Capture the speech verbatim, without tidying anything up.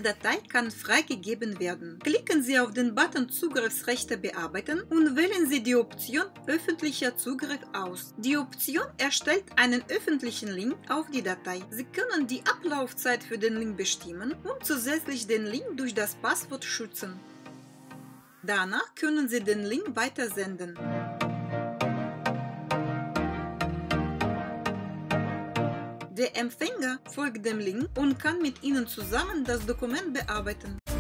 Diese Datei kann freigegeben werden. Klicken Sie auf den Button Zugriffsrechte bearbeiten und wählen Sie die Option Öffentlicher Zugriff aus. Die Option erstellt einen öffentlichen Link auf die Datei. Sie können die Ablaufzeit für den Link bestimmen und zusätzlich den Link durch das Passwort schützen. Danach können Sie den Link weitersenden. Der Empfänger folgt dem Link und kann mit Ihnen zusammen das Dokument bearbeiten.